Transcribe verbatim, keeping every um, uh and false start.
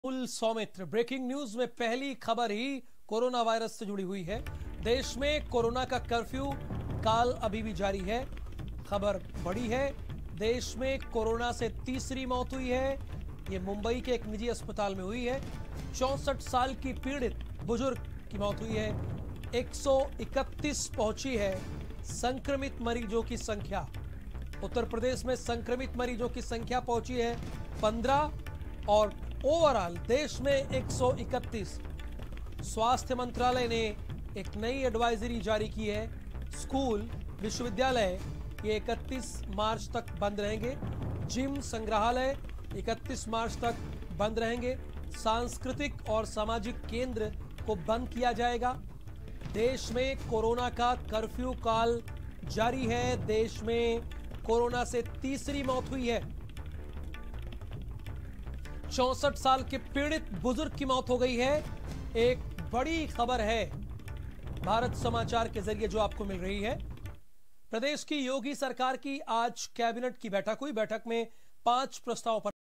Rahul Soumitra breaking news में पहली खबर ही कोरोना वायरस से जुड़ी हुई है। देश में कोरोना का कर्फ्यू काल अभी भी जारी है। खबर बड़ी है, देश में कोरोना से तीसरी मौत हुई है। ये मुंबई के एक निजी अस्पताल में हुई है। चौसठ साल की पीड़ित बुजुर्ग की मौत हुई है। एक सौ इकतीस पहुंची है संक्रमित मरीजों की संख्या। उत्तर प्रदेश में संक्रमित मरीजों की संख्या पहुंची है पंद्रह और ओवरऑल देश में एक सौ इकतीस। स्वास्थ्य मंत्रालय ने एक नई एडवाइजरी जारी की है। स्कूल, विश्वविद्यालय ये इकतीस मार्च तक बंद रहेंगे। जिम, संग्रहालय इकतीस मार्च तक बंद रहेंगे। सांस्कृतिक और सामाजिक केंद्र को बंद किया जाएगा। देश में कोरोना का कर्फ्यू काल जारी है। देश में कोरोना से तीसरी मौत हुई है। चौसठ साल के पीड़ित बुजुर्ग की मौत हो गई है। एक बड़ी खबर है भारत समाचार के जरिए जो आपको मिल रही है। प्रदेश की योगी सरकार की आज कैबिनेट की बैठक हुई। बैठक में पांच प्रस्ताव पर